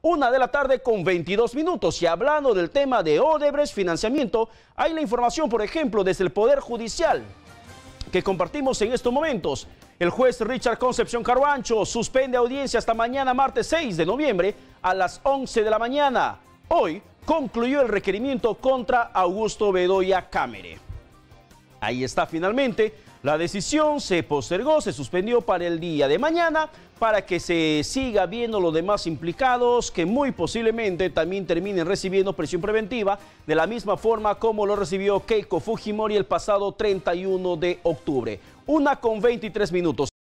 1 de la tarde con 22 minutos. Y hablando del tema de Odebrecht, financiamiento, hay la información, por ejemplo, desde el Poder Judicial que compartimos en estos momentos. El juez Richard Concepción Carbancho suspende audiencia hasta mañana, martes 6 de noviembre, a las 11 de la mañana. Hoy concluyó el requerimiento contra Augusto Bedoya Camere. Ahí está finalmente. La decisión se postergó, se suspendió para el día de mañana para que se siga viendo los demás implicados que muy posiblemente también terminen recibiendo prisión preventiva de la misma forma como lo recibió Keiko Fujimori el pasado 31 de octubre. 1:23 minutos.